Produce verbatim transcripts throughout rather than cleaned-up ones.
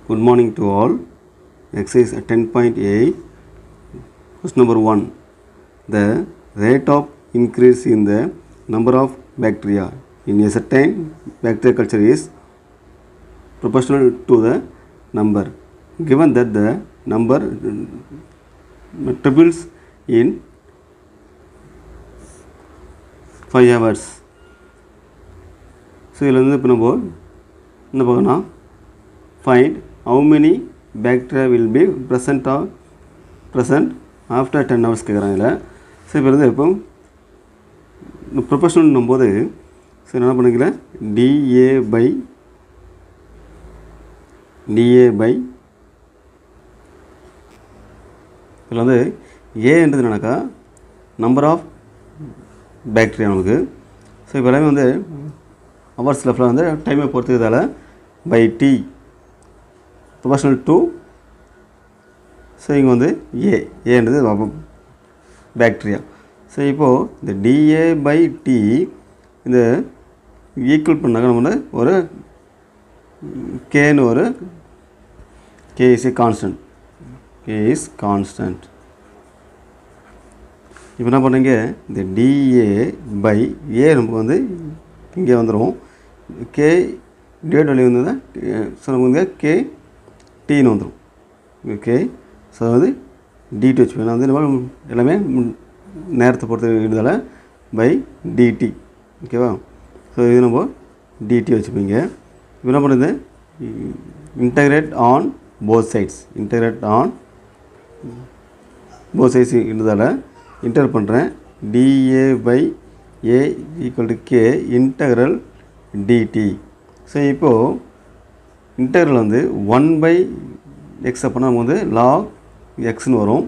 Good morning to all. Exercise ten point eight. Question number one. The rate of increase in the number of bacteria in a certain bacterial culture is proportional to the number. Given that the number triples in five hours. So, இதில் வந்து இப்போ நம்ம என்ன பார்க்கணும், find how many bacteria will be present or present after ten hours கேட்குறாங்க இதில். So இப்போ வந்து இப்போ ப்ரொபோஷனல் போது ஸோ என்ன பண்ணிக்கல டிஏ பை டிஏ பை இதில் வந்து ஏன்றது என்னன்னாக்கா நம்பர் ஆஃப் பேக்டீரியா நமக்கு. ஸோ இப்போ எல்லாமே வந்து ஹவர்ஸ் லெஃப்டில் வந்து டைமை பொறுத்துக்கிறதால by T proportional to. So இங்கே வந்து ஏ ஏன்றது பேக்டீரியா. ஸோ இப்போது இந்த டிஏ பை டி இந்த ஈக்குவல் பண்ணாக்க நம்ம வந்து ஒரு கேன்னு ஒரு K is a constant K is constant. இப்போ என்ன பண்ணுறீங்க, இந்த டிஏ பை ஏ நமக்கு வந்து இங்கே வந்துடும், கே டிவைட் வழி வந்து ஸோ நமக்கு வந்து கே டீன்னு வந்துடும். ஓகே, ஸோ வந்து டிடி வச்சுப்பேன் நான் வந்து நம்ம எல்லாமே நேரத்தை பொறுத்து விடுதலை பை டிடி. ஓகேவா, ஸோ இது நம்ம டிடி வச்சுப்பீங்க. இப்போ என்ன பண்ணுறது, integrate on both sides integrate on both sides இருந்ததால் இன்டர் பண்ணுறேன் D A by A equal to K integral D T. So இப்போது இன்டகரல் வந்து ஒன் பை எக்ஸ் அப்படின்னா நம்ம வந்து லாக் எக்ஸ்னு வரும்.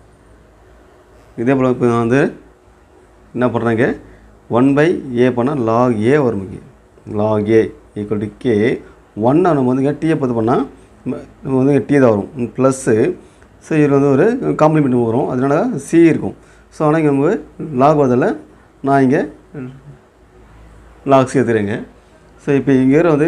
இதே போல் இப்போ நான் வந்து என்ன பண்ணுறேங்க, ஒன் பை ஏ பண்ணால் லாக் ஏ வரும். இங்கே log A equal to K ஒன்னை நம்ம வந்து டீயை பார்த்து பண்ணால் நம்ம வந்து டீ தான் வரும் ப்ளஸ்ஸு. ஸோ இதில் வந்து ஒரு காம்ப்ளிமெண்ட் வரும், அதனால சி இருக்கும். ஸோ ஆனால் இங்கே நமக்கு லாக் வரதில்லை, நான் இங்கே லாக் சேர்த்துறேங்க. ஸோ இப்போ இங்கே வந்து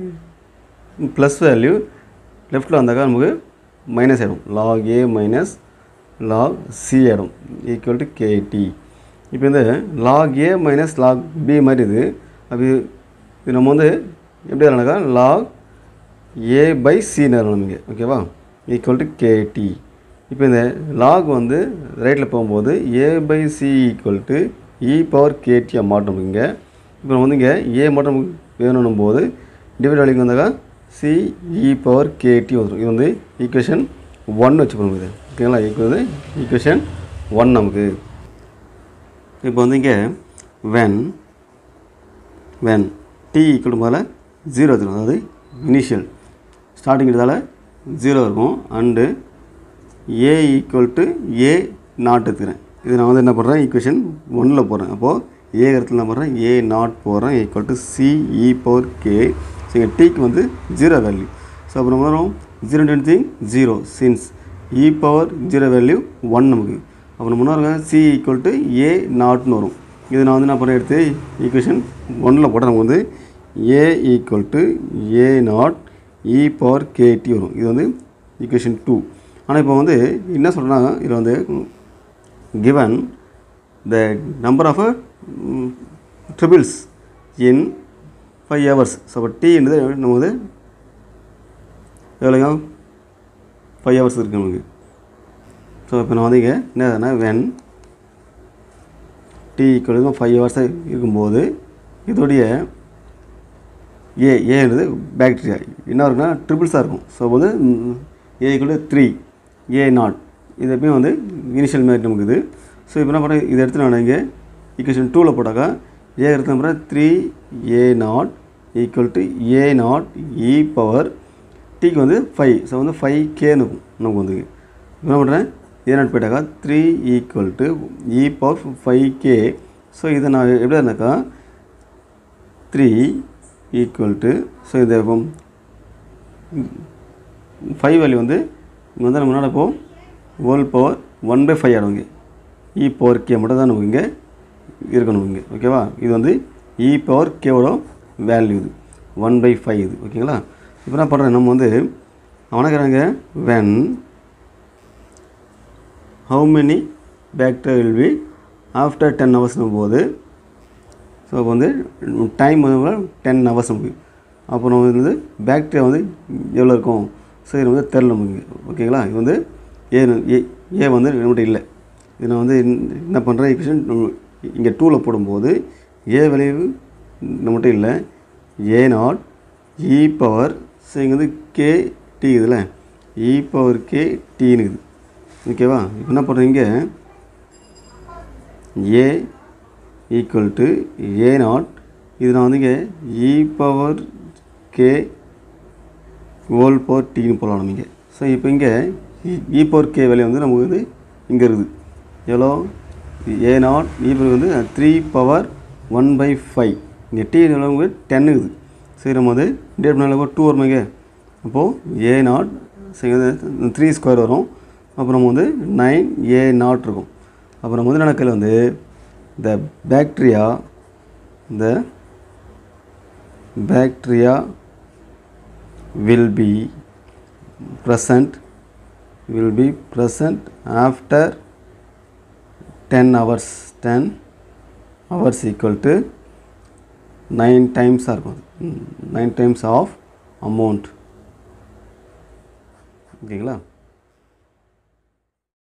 ப்ளஸ் வேல்யூ லெஃப்ட்டில் வந்தாக்கா நமக்கு மைனஸ் ஆகிடும், log A minus log C ஆகிடும் ஈக்குவல் டு கேடி. இப்போ இந்த log A minus log B மாதிரி இது அப்படி இது நம்ம வந்து எப்படி வரனாக்கா லாக் ஏ பை சின்னு வரணும் இங்கே. ஓகேவா, ஈக்குவல் டு கேடி. இப்போ இந்த லாக் வந்து ரைட்டில் போகும்போது A by C equal to E power கேடியாக மாட்டோம் இங்கே. இப்போ நம்ம வந்து இங்கே ஏ மட்டும் வேணும் போது டிவைட் வழிக்கு வந்தாக்கா சி இ பவர் கேடி வந்துடும். இது வந்து ஈக்குவேஷன் ஒன் வச்சுக்கணும் இது. ஓகேங்களா, இப்போ வந்து ஈக்குவேஷன் ஒன் நமக்கு. இப்போ வந்து இங்கே வென் வென் டி ஈக்குவல் முதல்ல ஜீரோ வச்சுக்கணும், அதாவது இனிஷியல் ஸ்டார்டிங்கிறதால ஜீரோ இருக்கும். And A equal to A naught எடுத்துக்கிறேன். இது நான் வந்து என்ன பண்ணுறேன், ஈக்குவேஷன் ஒன்னில் போடுறேன். அப்போது ஏ இடத்துல என்ன பண்ணுறேன், ஏ நாட் போடுறேன் equal to C E power K. So இங்கே டீக்கு வந்து ஜீரோ வேல்யூ. ஸோ அப்போ நம்ம வரும் zero anything zero since E power zero value one நமக்கு. அப்போ நம்ம முன்னாடி சி ஈக்குவல் டு ஏ நாட்னு வரும். இது நான் வந்து என்ன பண்ணுறேன், எடுத்து ஈக்குவேஷன் ஒன்னில் போட்டால் நமக்கு வந்து A equal to A naught E power K T வரும். இது வந்து ஈக்குவேஷன் டூ. ஆனால் இப்போ வந்து என்ன சொல்கிறேன்னா, இதில் வந்து given the number of uh, triples in five hours. So t என்பது நம்ம வந்து எவ்வளோங்க ஃபைவ் ஹவர்ஸ் இருக்குது நமக்கு. ஸோ இப்போ நான் வந்து இங்கே என்ன வென் டி ஈக்குவல் ஃபைவ் ஹவர்ஸாக இருக்கும்போது இதோடைய ஏ ஏன்றது பேக்டீரியா என்ன இருக்குன்னா ட்ரிபிள்ஸாக இருக்கும். ஸோ வந்து A equal three A naught இது எப்பயும் வந்து இனிஷியல் மேட் நமக்கு இது. ஸோ இப்போ என்ன பண்ணுறேன், இதை எடுத்து நான் இங்கே ஈக்குவேஷன் டூவில் போட்டாக்கா ஏ எடுத்து நம்புறேன் three A naught equal to A naught E power டிக்கு வந்து ஃபைவ். ஸோ வந்து ஃபைவ் கேன்னு இருக்கும் நமக்கு வந்து. இப்போ என்ன பண்ணுறேன், ஏ நாட் போயிட்டாக்கா three equal to E power five K. So இதை நான் எப்படி இருந்தாக்கா த்ரீ ஈக்குவல் டு ஸோ இது ஃபைவ் வேல்யூ வந்து இங்கே வந்து நம்ம முன்னாடி இப்போது whole power one by five ஆடுவோங்க. இ பவர் கே மட்டும் தான் நமக்கு இங்கே இருக்கணும் இங்கே. ஓகேவா, இது வந்து இ பவர் கேவோட வேல்யூ இது ஒன் பை ஃபைவ் இது. ஓகேங்களா, இப்போ என்ன பண்ணுறேன், நம்ம வந்து அவனை கேட்குறாங்க when how many bacteria will be after ten hours போது ஸோ அப்போ வந்து டைம் வந்து டென் ஹவர்ஸ் நமக்கு அப்புறம் வந்து பேக்டீரியா வந்து எவ்வளோ இருக்கும் ஸோ இது வந்து தெரில நமக்கு ஓகேங்களா இது வந்து ஏ ஏ ஏ வந்து நம்மகிட்ட இல்லை இது நான் வந்து என்ன பண்ணுறேன் ஈக்குவேஷன் இங்கே டூவில் போடும்போது ஏ விளைவு நம்மகிட்ட இல்லை A naught E power so இங்கே வந்து கே டி இதில் இ பவர் கே டீன்னு இருக்குது ஓகேவா இப்போ என்ன பண்ணுறீங்க A equal to A naught இது நான் வந்து இங்கே E power K whole power டின்னு போகலாம் நம்ம இங்கே ஸோ இப்போ இங்கே இ பவர் கே வேல்யூ வந்து நமக்கு வந்து இங்கே இருக்குது எவ்வளோ ஏ நாட் இ பவர் வந்து three power one by five இங்கே டி எவ்வளோ டென்னு இருக்குது சரி நம்ம வந்து டேட் பண்ணால் டூ வரும் இங்கே அப்போது ஏ நாட் சரி த்ரீ ஸ்கொயர் வரும் அப்புறம் நம்ம வந்து நைன் ஏ நாட் இருக்கும் அப்புறம் முதல் கணக்கில் வந்து the bacteria the bacteria will be present will be present after ten hours ten hours equal to nine times or nine times of amount ஓகேங்களா